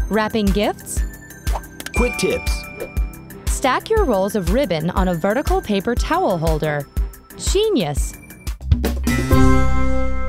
Wrapping gifts? Quick tips. Stack your rolls of ribbon on a vertical paper towel holder. Genius!